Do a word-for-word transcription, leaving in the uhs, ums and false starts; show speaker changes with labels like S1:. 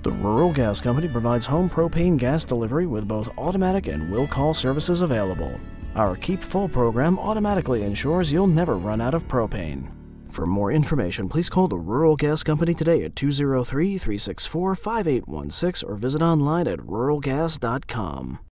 S1: The Rural Gas Company provides home propane gas delivery with both automatic and will call services available. Our Keep Full program automatically ensures you'll never run out of propane. For more information, please call the Rural Gas Company today at two oh three, three six four, five eight one six or visit online at rural gas dot com.